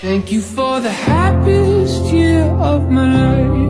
Thank you for the happiest year of my life.